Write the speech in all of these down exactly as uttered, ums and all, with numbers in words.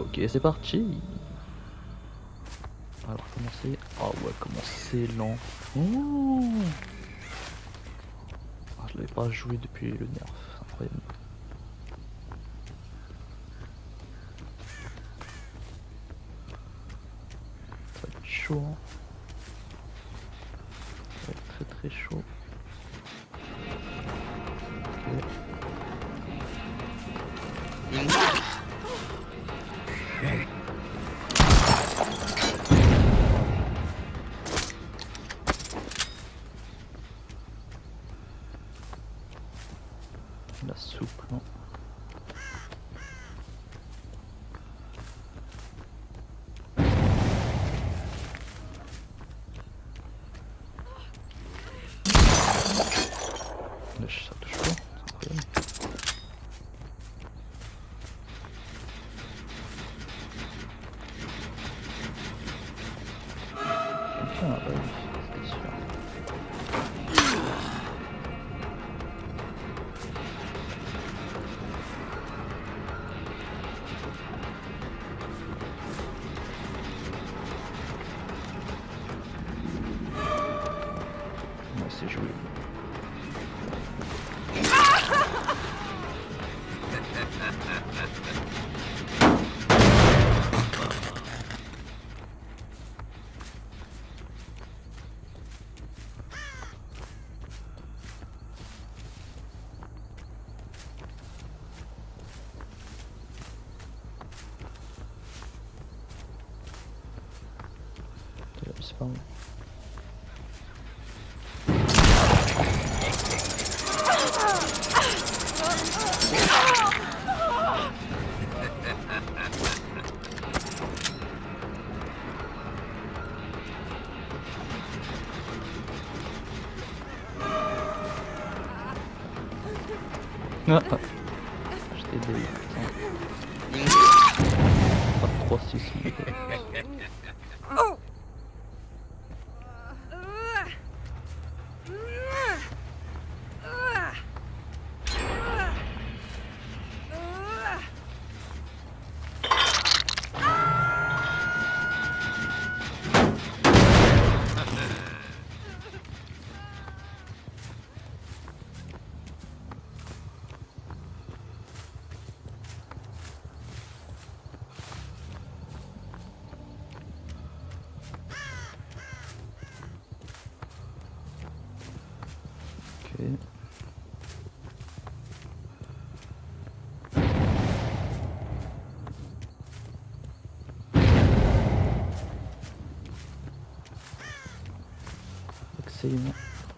Ok, c'est parti. Alors comment c'est... Ah ouais, comment c'est lent. Oh ah, je l'avais pas joué depuis le nerf, incroyable. Ça va être chaud. Hein. Ça va être très très chaud. Ok. La soupe, non. Là, ça touche pas, c'est incroyable. Quelqu'un a œil, c'est sûr. Ouais, c'est joué. C'est pas bon. Ah, ah. Je t'ai aidé, putain. Pas de trois six. Ok. Excellent.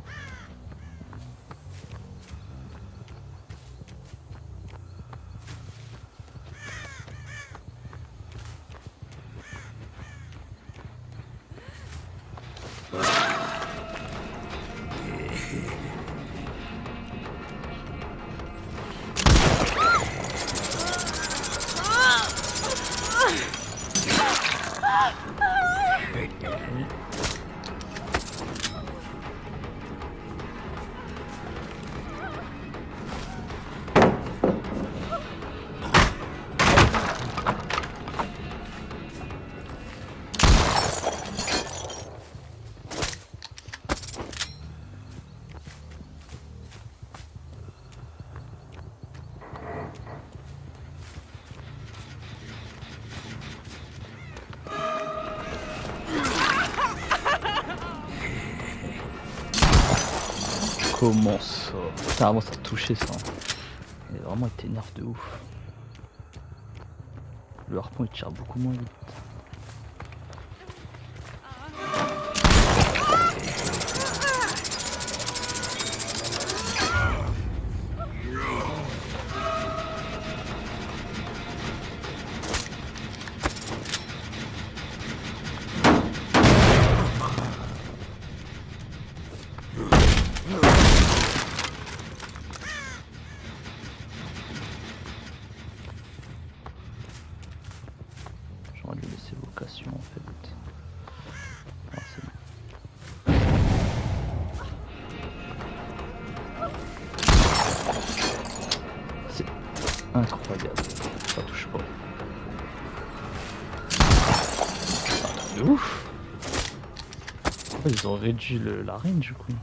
Comment ça? Putain, moi ça a touché ça. Il a vraiment été nerf de ouf. Le harpon il tire beaucoup moins vite. J'aurais dû laisser vocation en fait. Ah, c'est bon. C'est incroyable, ça touche pas. De ouf. Oh, ils ont réduit le, la range du coup.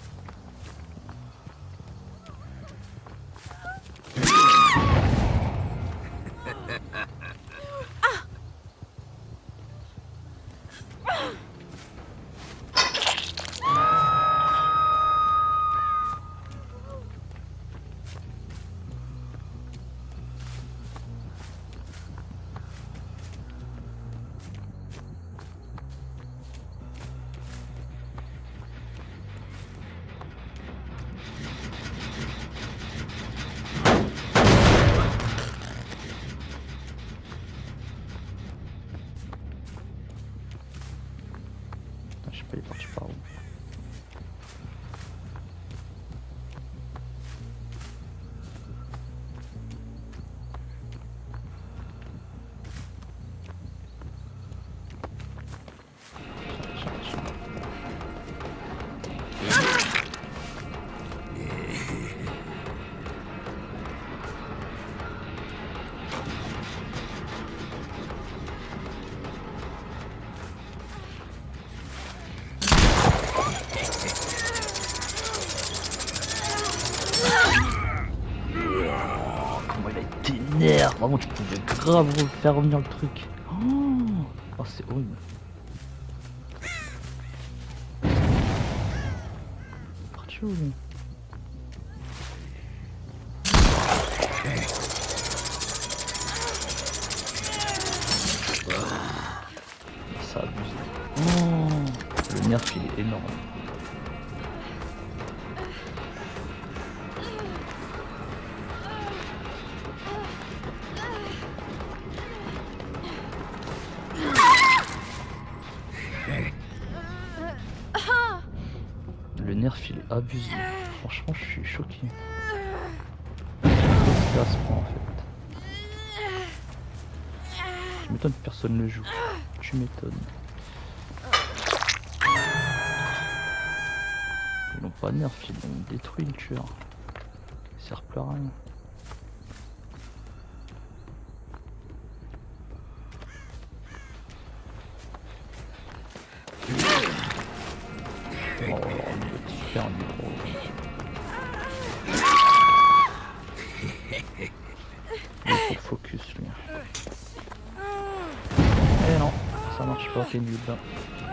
Je sais pas, il est parti par où. Nerf, vraiment tu pouvais grave faire revenir le truc. Oh, oh c'est horrible. Parti où lui? Ça abuse. Oh, le nerf il est énorme. Le nerf il est abusé. Franchement je suis choqué. C'est à ce point en fait. Je m'étonne que personne ne joue. Tu m'étonnes. Ils n'ont pas de nerf, ils ont détruit le tueur. Il sert plus à rien. Oh, il est super gros. Il faut focus lui. Eh non, ça marche pas, t'es nul là.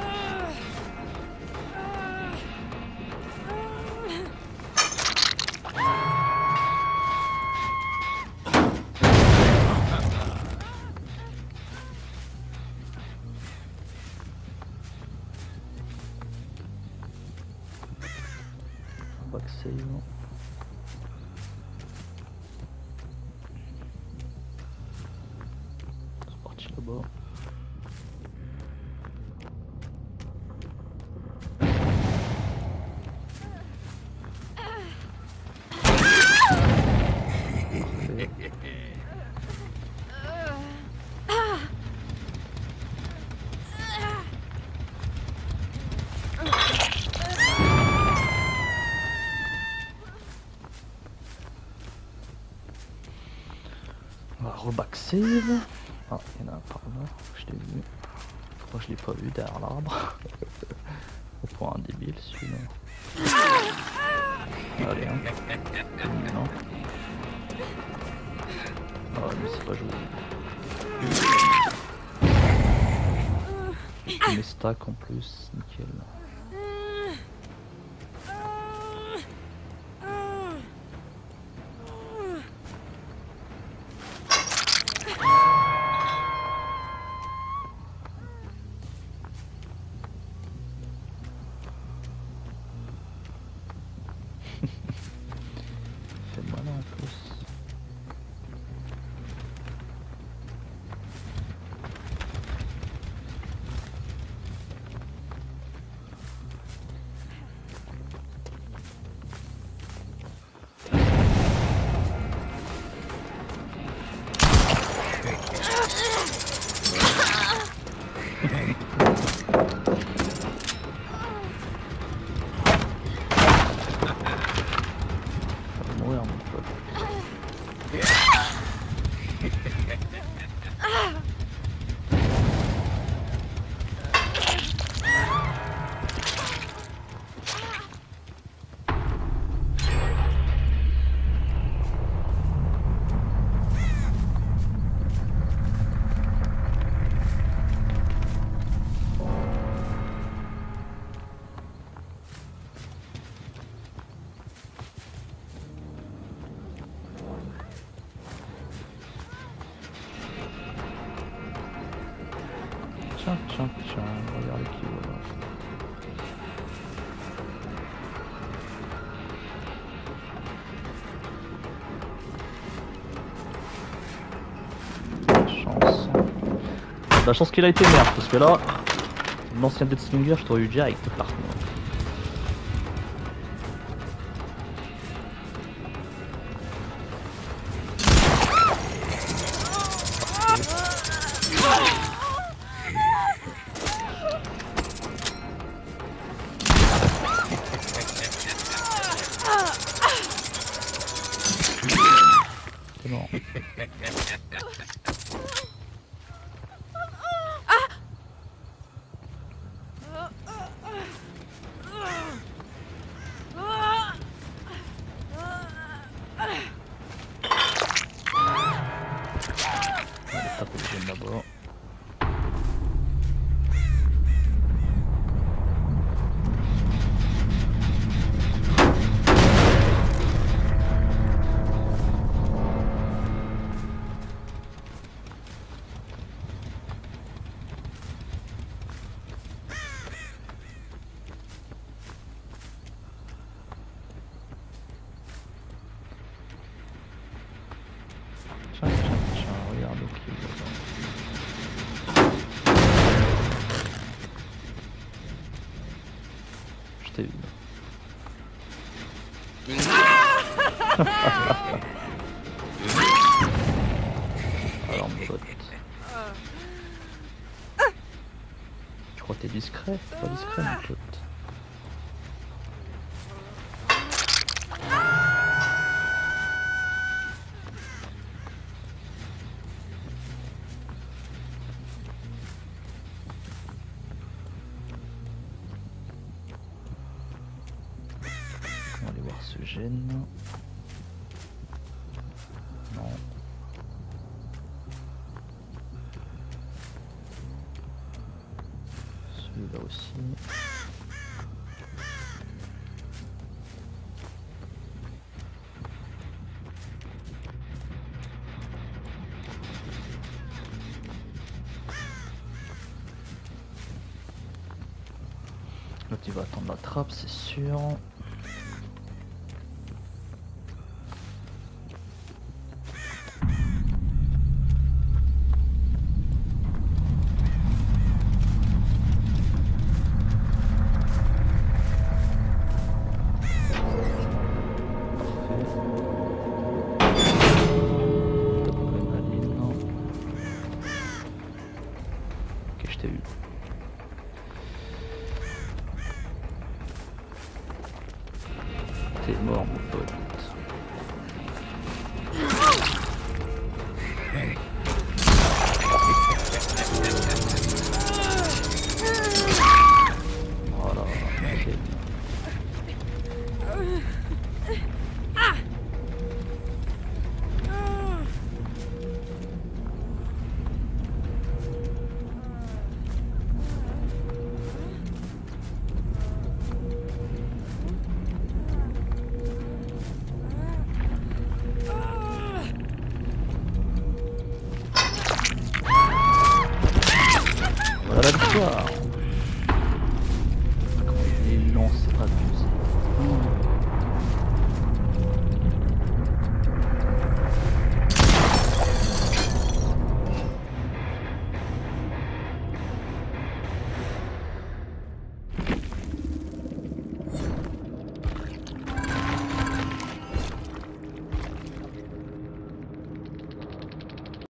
Back save. C'est parti là-bas. On va reback save. Ah, il y en a un par là, je l'ai vu. Je crois que je l'ai pas vu derrière l'arbre. Au point un débile celui-là. Allez, hein. C'est mignon. Ah, mais c'est pas joué. Mes stacks en plus, nickel. Fait mal en plus. Tiens, tiens, tiens, regarde qui voilà. Chance. La chance qu'il a été merde, parce que là, l'ancien Deathslinger, je t'aurais eu direct par contre. C'est bon. Allez, tape le jeune d'abord. Tiens, tiens, tiens, regarde qui est là. Je t'ai vu. Alors mon pote. Tu crois que t'es discret? T'es pas discret mon pote. On va aller voir ce gène. Non. Celui-là aussi. L'autre il va attendre la trappe, c'est sûr. Ok, je t'ai eu. T'es mort mon pote. Voilà, ok. Voilà la victoire. Il est lent, c'est pas plus.